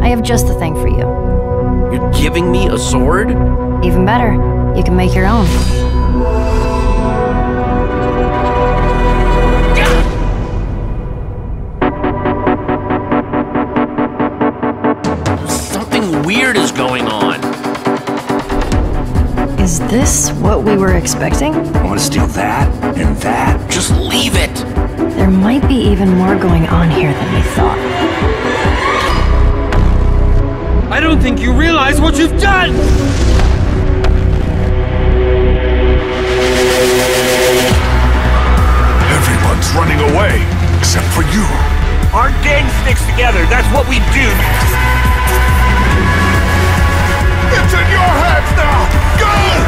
I have just the thing for you. You're giving me a sword? Even better, you can make your own. Something weird is going on. Is this what we were expecting? I want to steal that and that. Just leave it. There might be even more going on here than we thought. I don't think you realize what you've done! Everyone's running away, except for you. Our gang sticks together, that's what we do. It's in your hands now! Go!